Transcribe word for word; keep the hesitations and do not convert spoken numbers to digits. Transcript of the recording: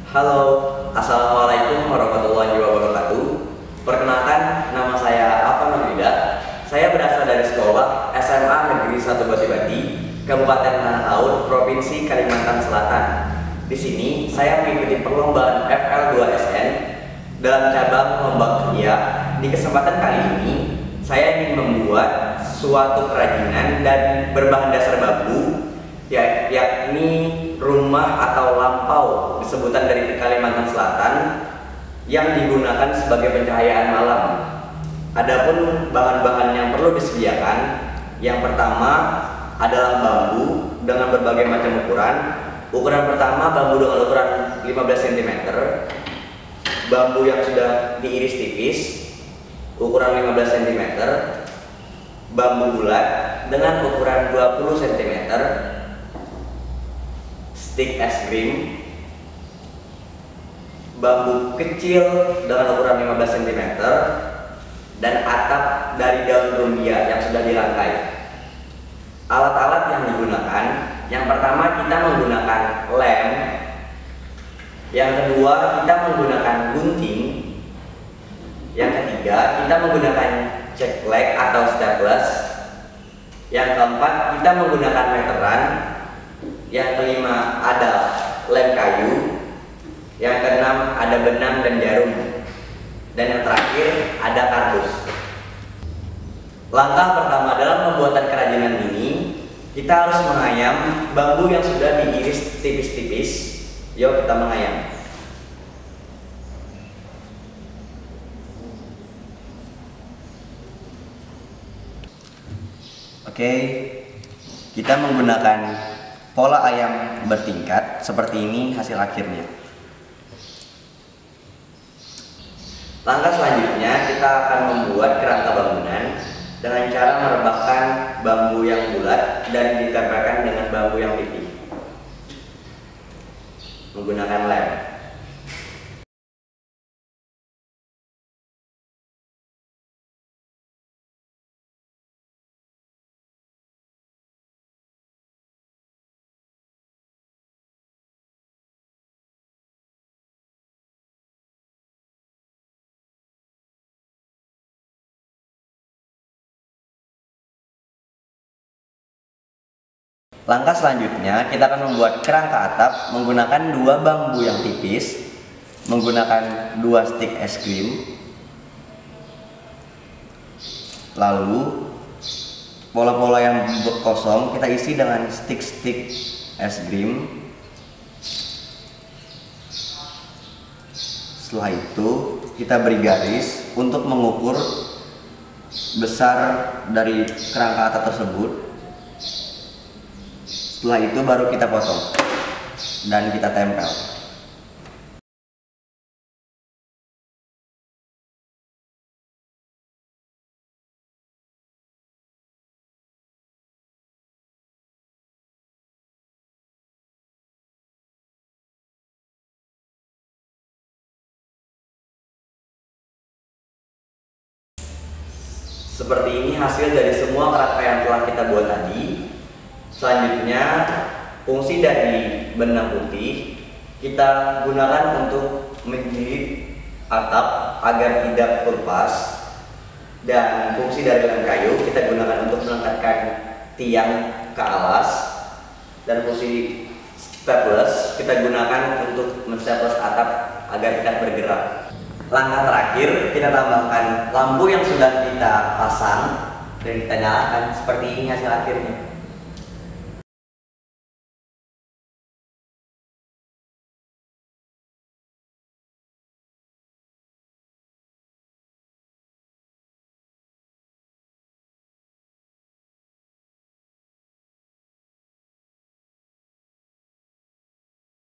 Halo, Assalamualaikum warahmatullahi wabarakatuh. Perkenalkan, nama saya Afan Nurida. Saya berasal dari sekolah S M A Negeri satu Bati-Bati, Kabupaten Tanah Laut, Provinsi Kalimantan Selatan. Di sini saya mengikuti perlombaan F L dua S N dalam cabang lomba kria. Di kesempatan kali ini, saya ingin membuat suatu kerajinan dan berbahan dasar bambu, ya, yakni rumah atau lampau sebutan dari Kalimantan Selatan yang digunakan sebagai pencahayaan malam. Adapun bahan-bahan yang perlu disediakan, yang pertama adalah bambu dengan berbagai macam ukuran. Ukuran pertama bambu dengan ukuran lima belas sentimeter, bambu yang sudah diiris tipis ukuran lima belas sentimeter, bambu bulat dengan ukuran dua puluh sentimeter, stik es krim, bambu kecil dengan ukuran lima belas sentimeter, dan atap dari daun rumbia yang sudah dirangkai. Alat-alat yang digunakan, yang pertama kita menggunakan lem, yang kedua kita menggunakan gunting, yang ketiga kita menggunakan ceklek atau staples, yang keempat kita menggunakan meteran, yang kelima ada lem kayu, yang keenam ada benang dan jarum, dan yang terakhir ada kardus. Langkah pertama dalam pembuatan kerajinan ini, kita harus mengayam bambu yang sudah diiris tipis-tipis. Yuk kita mengayam. Oke, kita menggunakan pola ayam bertingkat seperti ini hasil akhirnya. Langkah selanjutnya kita akan membuat kerangka bangunan dengan cara merebahkan bambu yang bulat dan ditempelkan dengan bambu yang pipih menggunakan lem. Langkah selanjutnya kita akan membuat kerangka atap menggunakan dua bambu yang tipis, menggunakan dua stik es krim, lalu pola-pola yang kosong kita isi dengan stik-stik es krim. Setelah itu kita beri garis untuk mengukur besar dari kerangka atap tersebut. Setelah itu baru kita potong dan kita tempel. Seperti ini hasil dari semua kerangka yang telah kita buat tadi. Selanjutnya, fungsi dari benang putih kita gunakan untuk menjahit atap agar tidak lepas, dan fungsi dari lem kayu kita gunakan untuk mengangkatkan tiang ke alas, dan fungsi staples kita gunakan untuk menstaples atap agar tidak bergerak. Langkah terakhir kita tambahkan lampu yang sudah kita pasang dan kita nyalakan. Seperti ini hasil akhirnya.